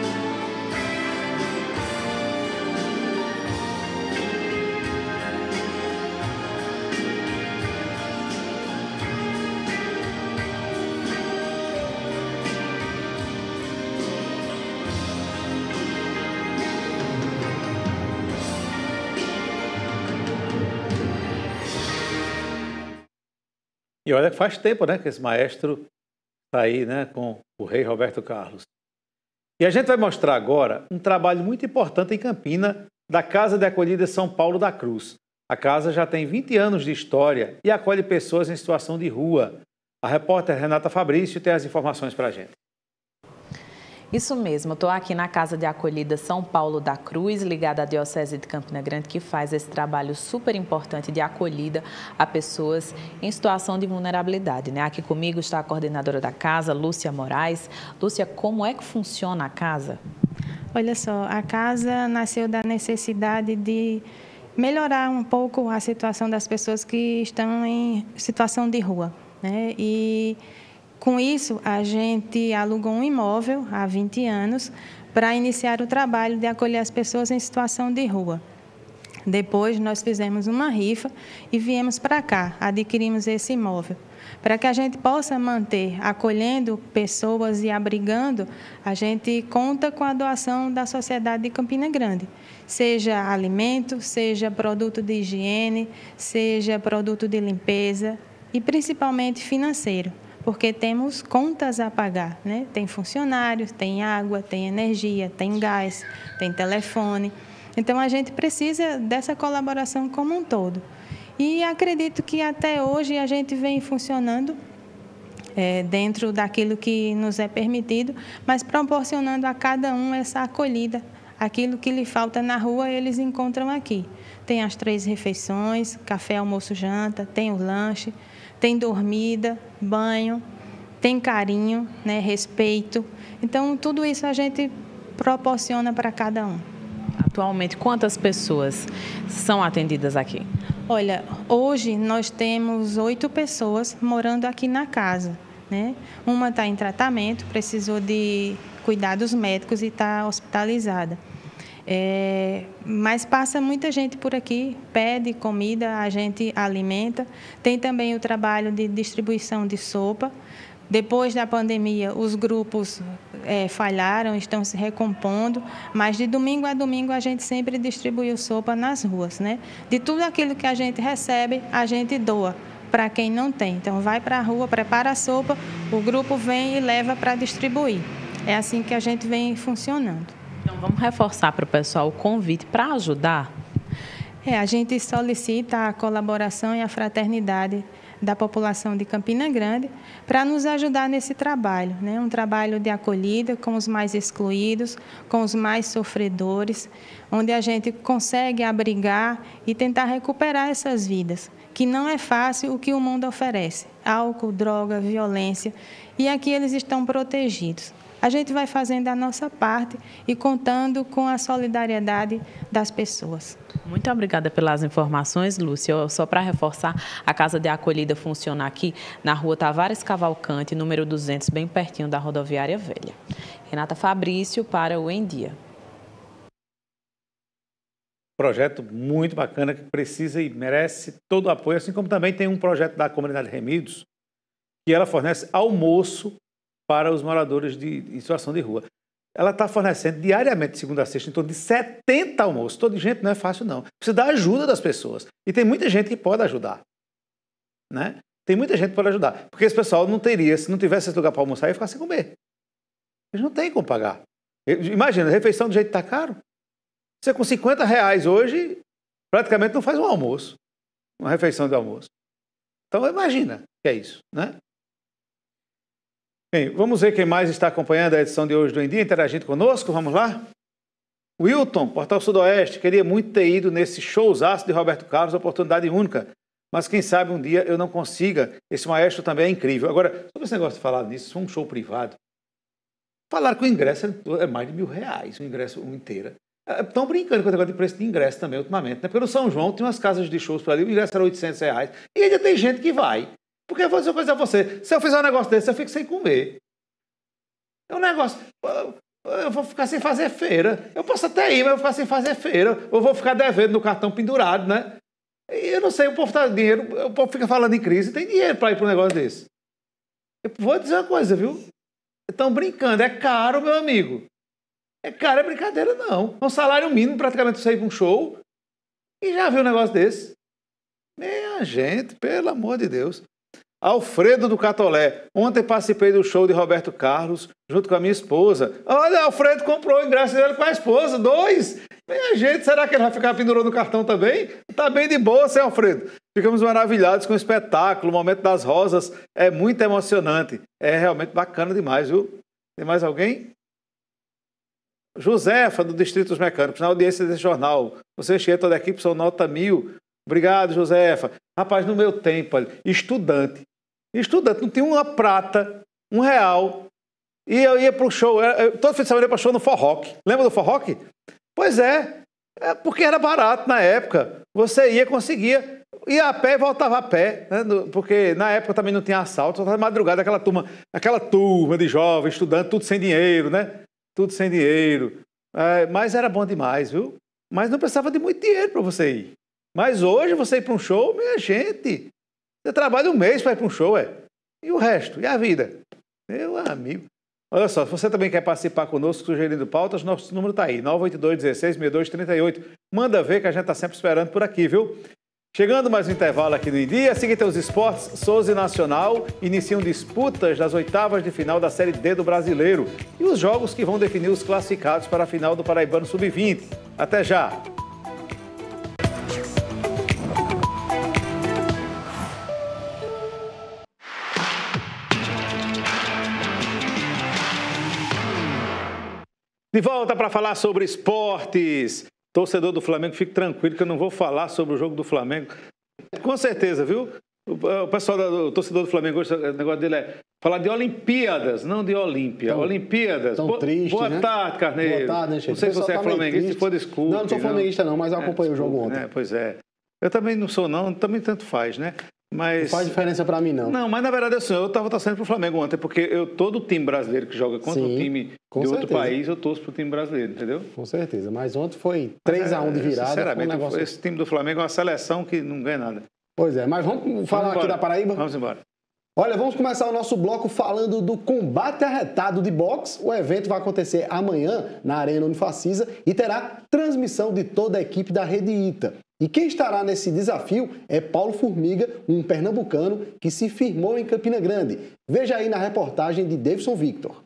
E olha que faz tempo, né, que esse maestro está aí, né, com o rei Roberto Carlos. E a gente vai mostrar agora um trabalho muito importante em Campina, da Casa de Acolhida São Paulo da Cruz. A casa já tem 20 anos de história e acolhe pessoas em situação de rua. A repórter Renata Fabrício tem as informações para a gente. Isso mesmo, eu estou aqui na Casa de Acolhida São Paulo da Cruz, ligada à Diocese de Campina Grande, que faz esse trabalho super importante de acolhida a pessoas em situação de vulnerabilidade, né? Aqui comigo está a coordenadora da casa, Lúcia Moraes. Lúcia, como é que funciona a casa? Olha só, a casa nasceu da necessidade de melhorar um pouco a situação das pessoas que estão em situação de rua, né? E com isso, a gente alugou um imóvel há 20 anos para iniciar o trabalho de acolher as pessoas em situação de rua. Depois, nós fizemos uma rifa e viemos para cá, adquirimos esse imóvel. Para que a gente possa manter acolhendo pessoas e abrigando, a gente conta com a doação da sociedade de Campina Grande. Seja alimento, seja produto de higiene, seja produto de limpeza e principalmente financeiro. porque temos contas a pagar, né? Tem funcionários, tem água, tem energia, tem gás, tem telefone. Então, a gente precisa dessa colaboração como um todo. E acredito que até hoje a gente vem funcionando dentro daquilo que nos é permitido, mas proporcionando a cada um essa acolhida. Aquilo que lhe falta na rua, eles encontram aqui. Tem as 3 refeições, café, almoço, janta, tem o lanche, tem dormida, banho, tem carinho, né, respeito. Então, tudo isso a gente proporciona para cada um. Atualmente, quantas pessoas são atendidas aqui? Olha, hoje nós temos 8 pessoas morando aqui na casa, né? Uma está em tratamento, precisou de cuidados médicos e está hospitalizada. Mas passa muita gente por aqui, pede comida, a gente alimenta. Tem também o trabalho de distribuição de sopa. Depois da pandemia, os grupos falharam, estão se recompondo, mas de domingo a domingo a gente sempre distribuiu sopa nas ruas, né? De tudo aquilo que a gente recebe, a gente doa para quem não tem. Então, vai para a rua, prepara a sopa, o grupo vem e leva para distribuir. É assim que a gente vem funcionando. Então, vamos reforçar para o pessoal o convite para ajudar? A gente solicita a colaboração e a fraternidade da população de Campina Grande para nos ajudar nesse trabalho, né? Um trabalho de acolhida com os mais excluídos, com os mais sofredores, onde a gente consegue abrigar e tentar recuperar essas vidas, que não é fácil o que o mundo oferece, álcool, droga, violência, e aqui eles estão protegidos. A gente vai fazendo a nossa parte e contando com a solidariedade das pessoas. Muito obrigada pelas informações, Lúcia. Só para reforçar, a Casa de Acolhida funciona aqui na Rua Tavares Cavalcante, número 200, bem pertinho da Rodoviária Velha. Renata Fabrício para o Em Dia. Projeto muito bacana que precisa e merece todo o apoio, assim como também tem um projeto da comunidade Remidos, que ela fornece almoço para os moradores em situação de rua. Ela está fornecendo diariamente, de segunda a sexta, em torno de 70 almoços. Toda gente não é fácil, não. Precisa da ajuda das pessoas. E tem muita gente que pode ajudar. Né? Tem muita gente que pode ajudar. Porque esse pessoal não teria, se não tivesse esse lugar para almoçar, ia ficar sem comer. Eles não têm como pagar. Imagina, a refeição do jeito que está caro. Você com R$50 hoje, praticamente não faz um almoço. Uma refeição de almoço. Então, imagina que é isso, né? Bem, vamos ver quem mais está acompanhando a edição de hoje do Em Dia, interagindo conosco. Vamos lá? Wilton, Portal Sudoeste, queria muito ter ido nesse showzaço de Roberto Carlos, oportunidade única. Mas quem sabe um dia eu não consiga. Esse maestro também é incrível. Agora, sobre esse negócio de falar nisso, isso foi um show privado. Falaram que o ingresso é mais de R$1.000, o ingresso inteiro. Estão brincando com o negócio de preço de ingresso também, ultimamente. Né? Porque no São João tem umas casas de shows por ali, o ingresso era R$800. E ainda tem gente que vai. Porque eu vou dizer uma coisa a você, se eu fizer um negócio desse, eu fico sem comer. É um negócio, eu vou ficar sem fazer feira. Eu posso até ir, mas eu vou ficar sem fazer feira. Eu vou ficar devendo no cartão pendurado, né? E eu não sei, o povo tá dinheiro, o povo fica falando em crise, tem dinheiro para ir para um negócio desse. Eu vou dizer uma coisa, viu? Estão brincando, é caro, meu amigo. É caro, é brincadeira, não. É um salário mínimo, praticamente, você ir para um show e já viu um negócio desse. Minha gente, pelo amor de Deus. Alfredo do Catolé. Ontem participei do show de Roberto Carlos junto com a minha esposa. Olha, Alfredo comprou o ingresso dele com a esposa, 2. Minha gente, será que ele vai ficar pendurado no cartão também? Tá bem de boa, seu Alfredo. Ficamos maravilhados com o espetáculo. O Momento das Rosas é muito emocionante. É realmente bacana demais, viu? Tem mais alguém? Josefa, do Distrito dos Mecânicos, na audiência desse jornal. Você e toda a equipe são nota 1000. Obrigado, Josefa. Rapaz, no meu tempo, estudante, não tinha uma prata, R$1. E eu ia para o show, todo fim de semana eu ia para o show no Forroque. Lembra do Forroque? Pois é, porque era barato na época. Você conseguia, ia a pé e voltava a pé, né? Porque na época também não tinha assalto, só estava de madrugada, aquela turma de jovens, estudantes, tudo sem dinheiro, né? Tudo sem dinheiro. Mas era bom demais, viu? Mas não precisava de muito dinheiro para você ir. Mas hoje você ir para um show, minha gente, você trabalha um mês para ir para um show, E o resto? E a vida? Meu amigo. Olha só, se você também quer participar conosco, sugerindo pautas, nosso número está aí, 982-16-6238. Manda ver que a gente está sempre esperando por aqui, viu? Chegando mais um intervalo aqui no Em Dia, seguinte aos esportes, Souza e Nacional iniciam disputas das oitavas de final da Série D do Brasileiro e os jogos que vão definir os classificados para a final do Paraibano Sub-20. Até já! De volta para falar sobre esportes. Torcedor do Flamengo, fique tranquilo que eu não vou falar sobre o jogo do Flamengo. Com certeza, viu? O pessoal do torcedor do Flamengo, o negócio dele é falar de Olimpíadas, não de Olímpia. Olimpíadas. Tão triste, boa né? tarde, Carneiro. Boa tarde, né, Chico? Não sei se você é flamenguista, se for, desculpe. Não sou flamenguista não, mas eu acompanhei o jogo ontem. Pois é. Eu também não sou não, também tanto faz, né? Mas... Não faz diferença para mim, não. Não, mas na verdade assim, eu estava torcendo pro Flamengo ontem, porque todo time brasileiro que joga contra um time de outro país, eu torço pro time brasileiro, entendeu? Com certeza, mas ontem foi 3-1 de virada. Sinceramente, esse time do Flamengo é uma seleção que não ganha nada. Pois é, mas vamos falar aqui da Paraíba? Vamos embora. Olha, vamos começar o nosso bloco falando do combate arretado de boxe. O evento vai acontecer amanhã na Arena Unifacisa e terá transmissão de toda a equipe da Rede Ita. E quem estará nesse desafio é Paulo Formiga, um pernambucano que se firmou em Campina Grande. Veja aí na reportagem de Davidson Victor.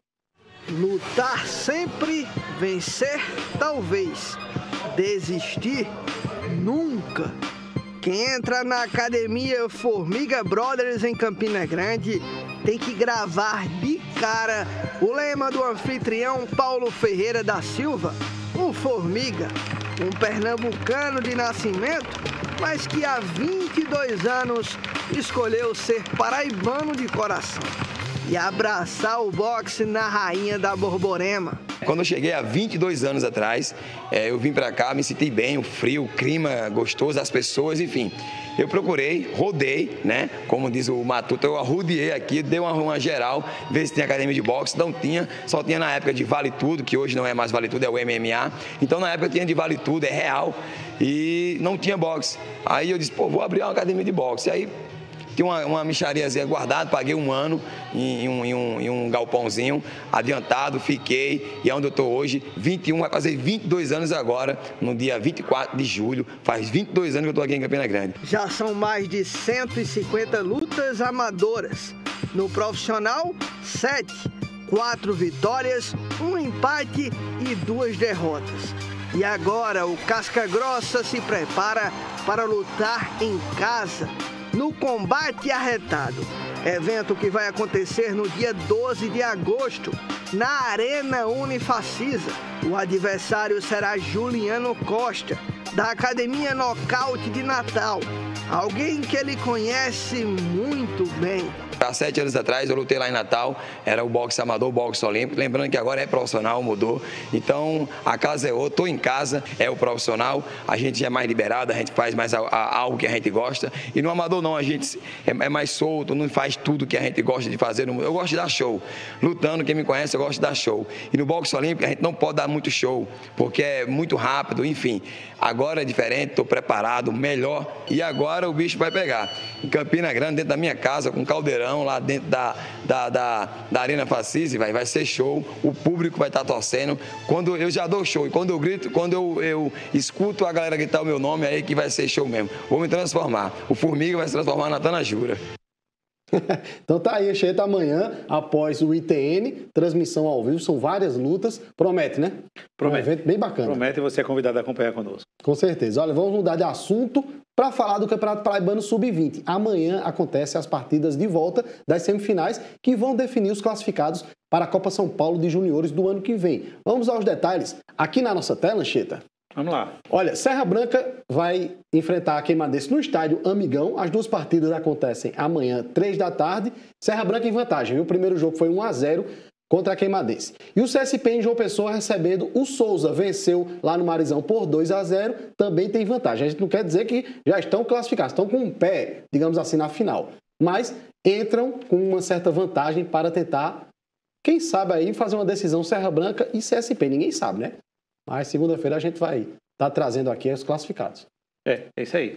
Lutar sempre, vencer talvez, desistir nunca. Quem entra na academia Formiga Brothers em Campina Grande tem que gravar de cara o lema do anfitrião Paulo Ferreira da Silva, o Formiga, um pernambucano de nascimento, mas que há 22 anos escolheu ser paraibano de coração e abraçar o boxe na Rainha da Borborema. Quando eu cheguei há 22 anos atrás, eu vim para cá, me senti bem, o frio, o clima gostoso, as pessoas, enfim. Eu procurei, rodei, né? Como diz o Matuto, eu arrodeei aqui, dei uma geral, ver se tinha academia de boxe. Não tinha, só tinha na época de Vale Tudo, que hoje não é mais Vale Tudo, é o MMA. Então na época tinha de Vale Tudo, é real, e não tinha boxe. Aí eu disse, pô, vou abrir uma academia de boxe. Aí tinha uma mixariazinha guardada, paguei um ano em um galpãozinho, adiantado, fiquei, e é onde eu estou hoje, 21, vai fazer 22 anos agora, no dia 24 de julho, faz 22 anos que eu estou aqui em Campina Grande. Já são mais de 150 lutas amadoras. No profissional, 7, 4 vitórias, 1 empate e 2 derrotas. E agora o Casca Grossa se prepara para lutar em casa, no combate arretado. Evento que vai acontecer no dia 12 de agosto, na Arena Unifacisa. O adversário será Juliano Costa, da Academia Nocaute de Natal. Alguém que ele conhece muito bem. Há 7 anos atrás eu lutei lá em Natal, era o boxe amador, o boxe olímpico, lembrando que agora é profissional, mudou. Então a casa é outra, estou em casa, é o profissional, a gente já é mais liberado, a gente faz mais algo que a gente gosta. E no amador não, a gente é mais solto, não faz tudo que a gente gosta de fazer. Eu gosto de dar show. Lutando, quem me conhece, eu gosto de dar show. E no boxe olímpico a gente não pode dar muito show, porque é muito rápido, enfim. Agora é diferente, estou preparado, melhor, e agora o bicho vai pegar. Em Campina Grande, dentro da minha casa, com caldeirão, lá dentro da Arena Facise, vai ser show, o público vai estar torcendo. Quando eu já dou show, e quando eu grito, quando eu escuto a galera gritar o meu nome, aí que vai ser show mesmo. Vou me transformar. O Formiga vai se transformar na Tanajura. Então tá aí, Anchieta, amanhã, após o ITN, transmissão ao vivo, são várias lutas. Promete, né? Promete. Um evento bem bacana. Promete, e você é convidado a acompanhar conosco. Com certeza. Olha, vamos mudar de assunto para falar do Campeonato Paraibano Sub-20. Amanhã acontecem as partidas de volta das semifinais que vão definir os classificados para a Copa São Paulo de Juniores do ano que vem. Vamos aos detalhes aqui na nossa tela, Anchieta. Vamos lá. Olha, Serra Branca vai enfrentar a Queimadense no estádio Amigão. As duas partidas acontecem amanhã, 3 da tarde. Serra Branca em vantagem, viu? O primeiro jogo foi 1-0 contra a Queimadense. E o CSP em João Pessoa recebendo o Souza. Venceu lá no Marizão por 2-0. Também tem vantagem. A gente não quer dizer que já estão classificados. Estão com um pé, digamos assim, na final. Mas entram com uma certa vantagem para tentar, quem sabe aí, fazer uma decisão Serra Branca e CSP. Ninguém sabe, né? Mas segunda-feira a gente vai estar trazendo aqui os classificados. É isso aí.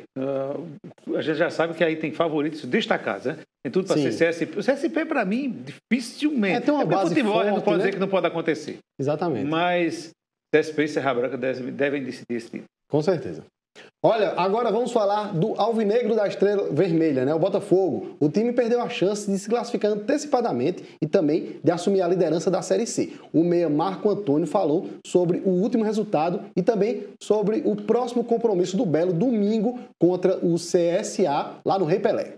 A gente já sabe que aí tem favoritos destacados, né? Tem tudo para ser CSP. O CSP, para mim, dificilmente. Tem uma base futebol, forte, a gente não pode né? dizer que não pode acontecer. Exatamente. Mas CSP e Serra Branca devem decidir esse título. Com certeza. Olha, agora vamos falar do alvinegro da Estrela Vermelha, né? O Botafogo. O time perdeu a chance de se classificar antecipadamente e também de assumir a liderança da Série C. O meia Marco Antônio falou sobre o último resultado e também sobre o próximo compromisso do Belo, domingo, contra o CSA, lá no Rei Pelé.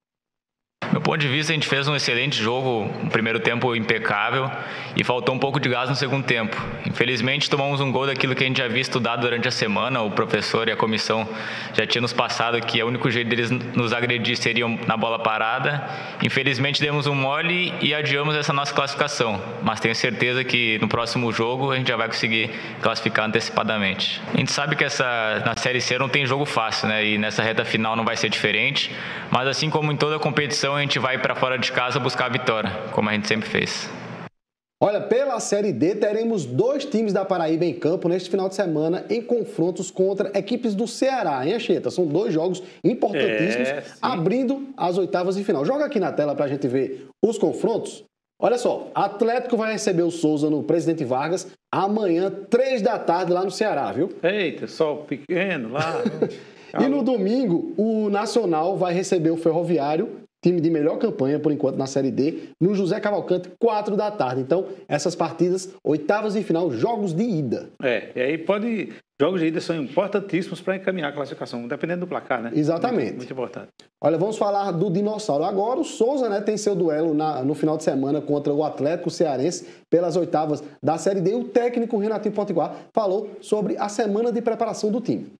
Do meu ponto de vista, a gente fez um excelente jogo, um primeiro tempo impecável e faltou um pouco de gás no segundo tempo. Infelizmente, tomamos um gol daquilo que a gente já havia estudado durante a semana. O professor e a comissão já tinham nos passado que o único jeito deles nos agredir seria na bola parada. Infelizmente, demos um mole e adiamos essa nossa classificação. Mas tenho certeza que no próximo jogo a gente já vai conseguir classificar antecipadamente. A gente sabe que na Série C não tem jogo fácil, né? E nessa reta final não vai ser diferente. Mas assim como em toda a competição, a gente vai para fora de casa buscar a vitória, como a gente sempre fez. Olha, pela Série D, teremos 2 times da Paraíba em campo neste final de semana em confrontos contra equipes do Ceará, hein, Anchieta? São 2 jogos importantíssimos, abrindo as oitavas de final. Joga aqui na tela para a gente ver os confrontos. Olha só, Atlético vai receber o Souza no Presidente Vargas amanhã, 3 da tarde, lá no Ceará, viu? Eita, sol pequeno lá. E no domingo, o Nacional vai receber o Ferroviário, time de melhor campanha, por enquanto, na Série D, no José Cavalcante, 4 da tarde. Então, essas partidas, oitavas de final, jogos de ida. E aí jogos de ida são importantíssimos para encaminhar a classificação, dependendo do placar, né? Exatamente. Muito importante. Olha, vamos falar do Dinossauro agora. O Souza, né, tem seu duelo no final de semana contra o Atlético Cearense pelas oitavas da Série D. O técnico Renatinho Potiguar falou sobre a semana de preparação do time.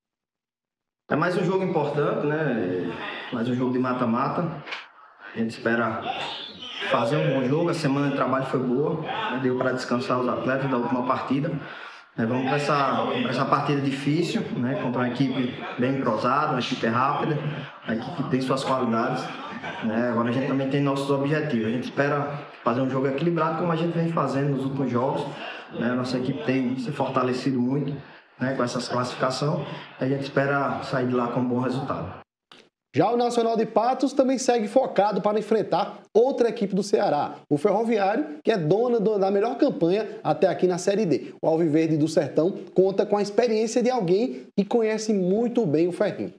É mais um jogo importante, né? Mais um jogo de mata-mata. A gente espera fazer um bom jogo. A semana de trabalho foi boa, né? Deu para descansar os atletas da última partida. Vamos para essa partida difícil, né? Contra uma equipe bem entrosada, uma equipe rápida, uma equipe que tem suas qualidades, né? Agora a gente também tem nossos objetivos. A gente espera fazer um jogo equilibrado, como a gente vem fazendo nos últimos jogos, né? Nossa equipe tem se fortalecido muito, né, com essa classificação. A gente espera sair de lá com um bom resultado. Já o Nacional de Patos também segue focado para enfrentar outra equipe do Ceará, o Ferroviário, que é dona da melhor campanha até aqui na Série D. O Alviverde do Sertão conta com a experiência de alguém que conhece muito bem o Ferrinho.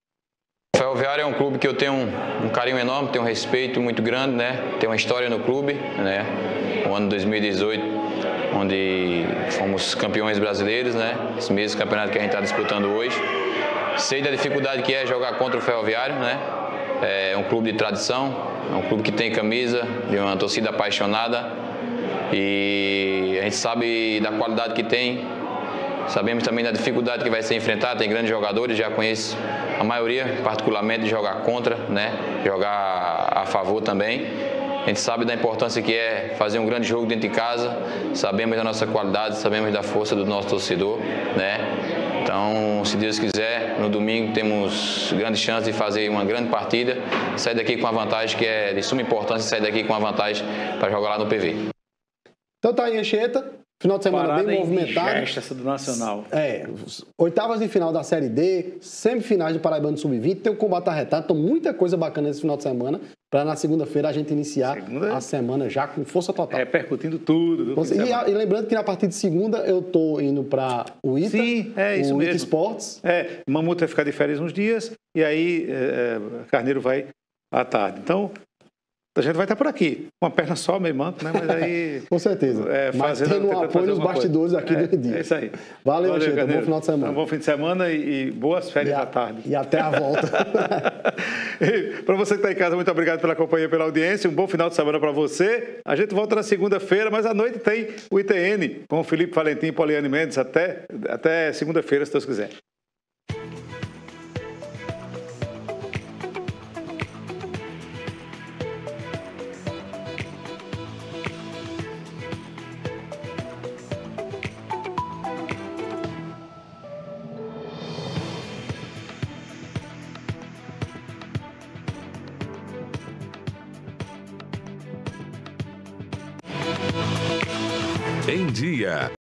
O Ferroviário é um clube que eu tenho um carinho enorme, tenho um respeito muito grande, né? Tem uma história no clube, né? O ano 2018, onde fomos campeões brasileiros, né? Esse mesmo campeonato que a gente está disputando hoje. Sei da dificuldade que é jogar contra o Ferroviário, né? É um clube de tradição, é um clube que tem camisa, de uma torcida apaixonada e a gente sabe da qualidade que tem, sabemos também da dificuldade que vai ser enfrentada, tem grandes jogadores, já conheço a maioria, particularmente, de jogar contra, né? Jogar a favor também. A gente sabe da importância que é fazer um grande jogo dentro de casa, sabemos da nossa qualidade, sabemos da força do nosso torcedor, né? Então, se Deus quiser, no domingo temos grandes chances de fazer uma grande partida, sair daqui com uma vantagem que é de suma importância, sair daqui com uma vantagem para jogar lá no PV. Então tá aí, Anchieta. Final de semana Parada bem movimentado. Essa do Nacional. Oitavas de final da Série D, semifinais do Paraibano Sub-20, tem o combate arretado, então muita coisa bacana nesse final de semana, para na segunda-feira a gente iniciar a semana já com força total. Percutindo tudo. E lembrando que na partir de segunda eu tô indo para o ITA, Sim, isso o mesmo. ITA Esportes. Mamuto vai ficar de férias uns dias e aí Carneiro vai à tarde. Então, a gente vai estar por aqui, com uma perna só, meio manco, né? Mas aí... Com certeza. Mas tendo um apoio nos bastidores aqui do dia. É isso aí. Valeu, Anchieta. Bom final de semana. Um bom fim de semana e boas férias à tarde. E até a volta. Para você que está em casa, muito obrigado pela companhia e pela audiência. Um bom final de semana para você. A gente volta na segunda-feira, mas à noite tem o ITN com o Felipe Valentim e Poliane Mendes até segunda-feira, se Deus quiser. Em Dia.